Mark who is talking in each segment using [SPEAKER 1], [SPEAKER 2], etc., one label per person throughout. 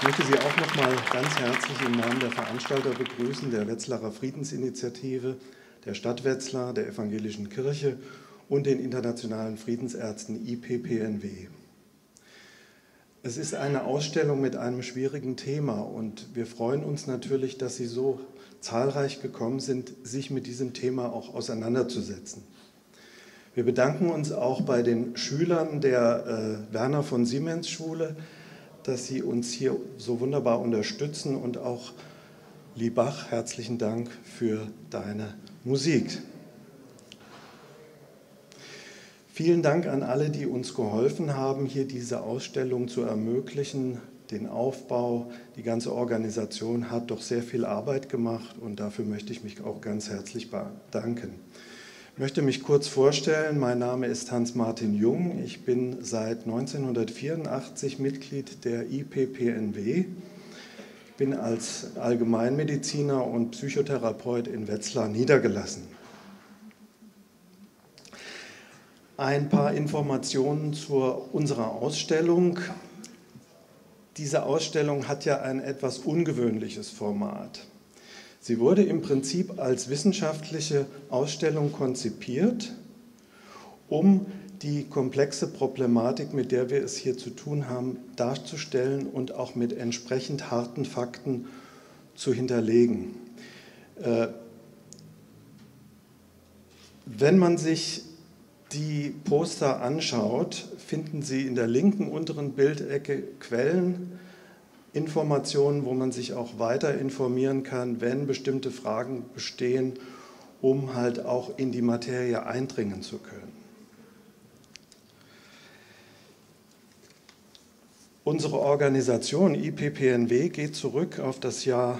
[SPEAKER 1] möchte Sie auch noch mal ganz herzlich im Namen der Veranstalter begrüßen, der Wetzlarer Friedensinitiative, der Stadt Wetzlar, der Evangelischen Kirche und den internationalen Friedensärzten IPPNW. Es ist eine Ausstellung mit einem schwierigen Thema und wir freuen uns natürlich, dass Sie so zahlreich gekommen sind, sich mit diesem Thema auch auseinanderzusetzen. Wir bedanken uns auch bei den Schülern der Werner von Siemens Schule, dass Sie uns hier so wunderbar unterstützen, und auch Liebach, herzlichen Dank für deine Musik. Vielen Dank an alle, die uns geholfen haben, hier diese Ausstellung zu ermöglichen. Den Aufbau, die ganze Organisation hat doch sehr viel Arbeit gemacht und dafür möchte ich mich auch ganz herzlich bedanken. Ich möchte mich kurz vorstellen. Mein Name ist Hans-Martin Jung. Ich bin seit 1984 Mitglied der IPPNW. Ich bin als Allgemeinmediziner und Psychotherapeut in Wetzlar niedergelassen. Ein paar Informationen zu unserer Ausstellung. Diese Ausstellung hat ja ein etwas ungewöhnliches Format. Sie wurde im Prinzip als wissenschaftliche Ausstellung konzipiert, um die komplexe Problematik, mit der wir es hier zu tun haben, darzustellen und auch mit entsprechend harten Fakten zu hinterlegen. Wenn man sich die Poster anschaut, finden Sie in der linken unteren Bildecke Quelleninformationen, wo man sich auch weiter informieren kann, wenn bestimmte Fragen bestehen, um halt auch in die Materie eindringen zu können. Unsere Organisation IPPNW geht zurück auf das Jahr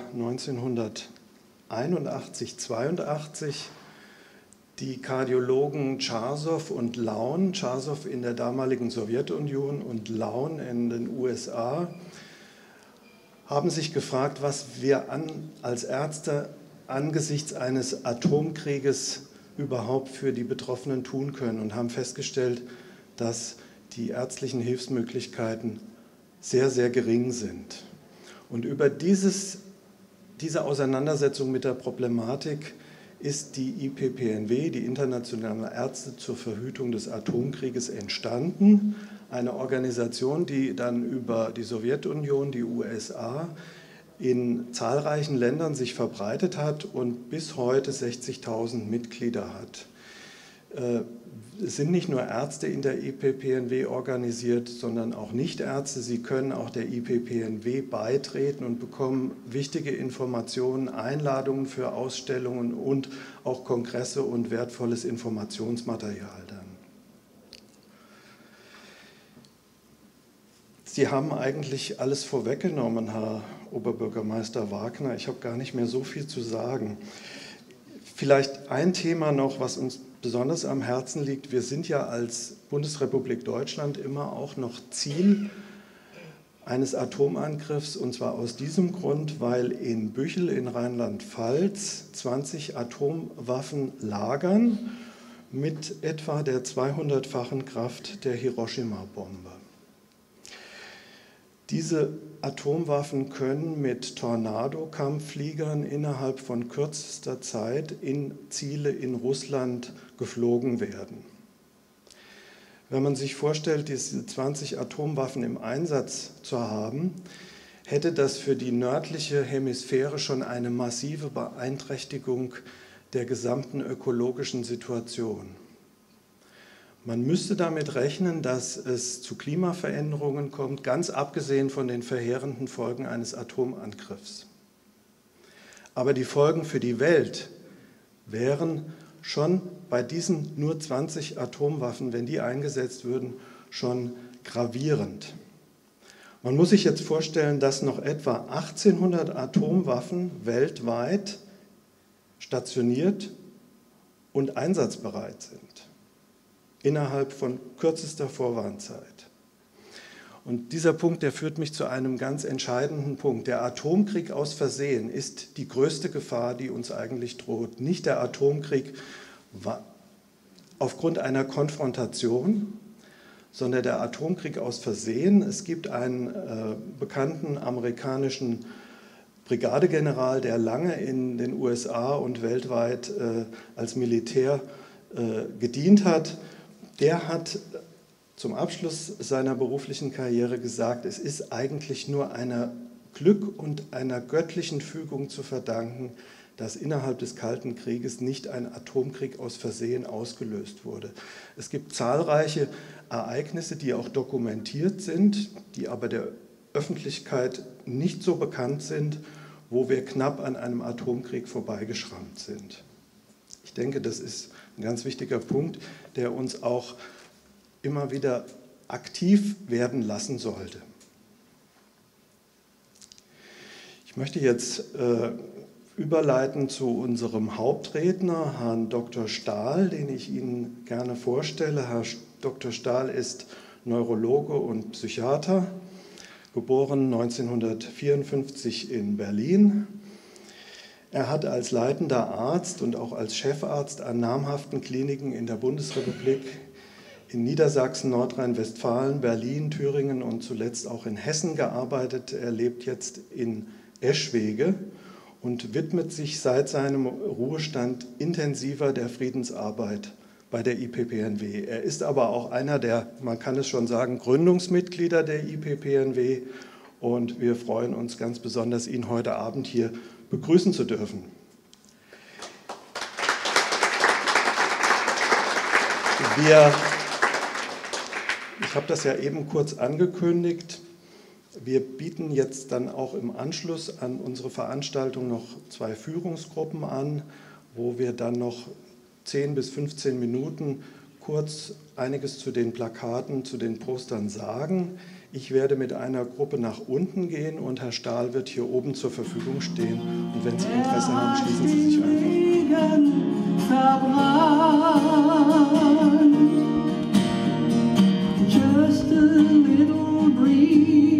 [SPEAKER 1] 1981-82. Die Kardiologen Charsow und Laun, Charsow in der damaligen Sowjetunion und Laun in den USA, haben sich gefragt, was wir als Ärzte angesichts eines Atomkrieges überhaupt für die Betroffenen tun können, und haben festgestellt, dass die ärztlichen Hilfsmöglichkeiten sehr, sehr gering sind. Und über diese Auseinandersetzung mit der Problematik ist die IPPNW, die Internationale Ärzte zur Verhütung des Atomkrieges, entstanden. Eine Organisation, die dann über die Sowjetunion, die USA, in zahlreichen Ländern sich verbreitet hat und bis heute 60.000 Mitglieder hat. Es sind nicht nur Ärzte in der IPPNW organisiert, sondern auch Nichtärzte. Sie können auch der IPPNW beitreten und bekommen wichtige Informationen, Einladungen für Ausstellungen und auch Kongresse und wertvolles Informationsmaterial dann. Sie haben eigentlich alles vorweggenommen, Herr Oberbürgermeister Wagner. Ich habe gar nicht mehr so viel zu sagen. Vielleicht ein Thema noch, was uns besonders am Herzen liegt. Wir sind ja als Bundesrepublik Deutschland immer auch noch Ziel eines Atomangriffs, und zwar aus diesem Grund, weil in Büchel in Rheinland-Pfalz 20 Atomwaffen lagern mit etwa der 200-fachen Kraft der Hiroshima-Bombe. Diese Atomwaffen können mit Tornado-Kampffliegern innerhalb von kürzester Zeit in Ziele in Russland geflogen werden. Wenn man sich vorstellt, diese 20 Atomwaffen im Einsatz zu haben, hätte das für die nördliche Hemisphäre schon eine massive Beeinträchtigung der gesamten ökologischen Situation. Man müsste damit rechnen, dass es zu Klimaveränderungen kommt, ganz abgesehen von den verheerenden Folgen eines Atomangriffs. Aber die Folgen für die Welt wären schon bei diesen nur 20 Atomwaffen, wenn die eingesetzt würden, schon gravierend. Man muss sich jetzt vorstellen, dass noch etwa 1800 Atomwaffen weltweit stationiert und einsatzbereit sind, innerhalb von kürzester Vorwarnzeit. Und dieser Punkt, der führt mich zu einem ganz entscheidenden Punkt. Der Atomkrieg aus Versehen ist die größte Gefahr, die uns eigentlich droht. Nicht der Atomkrieg aufgrund einer Konfrontation, sondern der Atomkrieg aus Versehen. Es gibt einen bekannten amerikanischen Brigadegeneral, der lange in den USA und weltweit als Militär gedient hat. Der hat zum Abschluss seiner beruflichen Karriere gesagt, es ist eigentlich nur einer Glück und einer göttlichen Fügung zu verdanken, dass innerhalb des Kalten Krieges nicht ein Atomkrieg aus Versehen ausgelöst wurde. Es gibt zahlreiche Ereignisse, die auch dokumentiert sind, die aber der Öffentlichkeit nicht so bekannt sind, wo wir knapp an einem Atomkrieg vorbeigeschrammt sind. Ich denke, das ist ein ganz wichtiger Punkt, der uns auch immer wieder aktiv werden lassen sollte. Ich möchte jetzt überleiten zu unserem Hauptredner, Herrn Dr. Stahl, den ich Ihnen gerne vorstelle. Herr Dr. Stahl ist Neurologe und Psychiater, geboren 1954 in Berlin. Er hat als leitender Arzt und auch als Chefarzt an namhaften Kliniken in der Bundesrepublik, in Niedersachsen, Nordrhein-Westfalen, Berlin, Thüringen und zuletzt auch in Hessen gearbeitet. Er lebt jetzt in Eschwege und widmet sich seit seinem Ruhestand intensiver der Friedensarbeit bei der IPPNW. Er ist aber auch einer der, man kann es schon sagen, Gründungsmitglieder der IPPNW und wir freuen uns ganz besonders, ihn heute Abend hier begrüßen zu dürfen. Ich habe das ja eben kurz angekündigt. Wir bieten jetzt dann auch im Anschluss an unsere Veranstaltung noch 2 Führungsgruppen an, wo wir dann noch 10 bis 15 Minuten kurz einiges zu den Plakaten, zu den Postern sagen. Ich werde mit einer Gruppe nach unten gehen und Herr Stahl wird hier oben zur Verfügung stehen. Und wenn Sie Interesse haben, schließen Sie sich einfach. Just a little breeze.